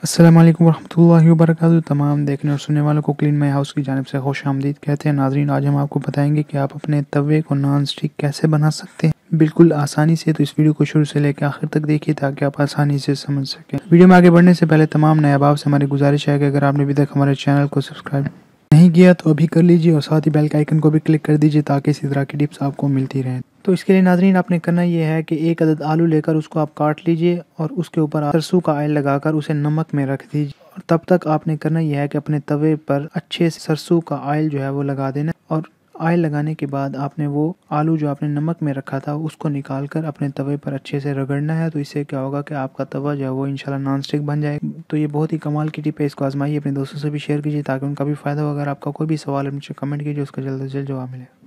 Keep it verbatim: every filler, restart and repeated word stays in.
अस्सलाम वालेकुम रहमतुल्लाहि व बरकातहू। तमाम देखने और सुनने वालों को क्लीन माई हाउस की जानिब से खुश आमदीद कहते हैं। नाजरीन, आज हम आपको बताएंगे कि आप अपने तवे को नॉन स्टिक कैसे बना सकते हैं बिल्कुल आसानी से। तो इस वीडियो को शुरू से लेकर आखिर तक देखिए ताकि आप आसानी से समझ सकें। वीडियो में आगे बढ़ने से पहले तमाम नए अहबाब से हमारी गुजारिश है कि अगर आपने अभी तक हमारे चैनल को सब्सक्राइब नहीं किया तो अभी कर लीजिए और साथ ही बेल के आइकन को भी क्लिक कर दीजिए ताकि इसी तरह की टिप्स आपको मिलती रहें। तो इसके लिए नाजरीन आपने करना ये है कि एक अदद आलू लेकर उसको आप काट लीजिए और उसके ऊपर सरसों का ऑयल लगाकर उसे नमक में रख दीजिए। और तब तक आपने करना यह है कि अपने तवे पर अच्छे से सरसों का ऑयल जो है वो लगा देना और ऑयल लगाने के बाद आपने वो आलू जो आपने नमक में रखा था उसको निकाल कर अपने तवे पर अच्छे से रगड़ना है। तो इससे क्या होगा कि आपका तवा जो है वो इंशाल्लाह नॉन स्टिक बन जाएगा। तो ये बहुत ही कमाल की टिप है, इसको आजमाइए, अपने दोस्तों से भी शेयर कीजिए ताकि उनका भी फ़ायदा हो। अगर आपका कोई भी सवाल है मुझे कमेंट कीजिए, उसका जल्द से जल्द जवाब मिले।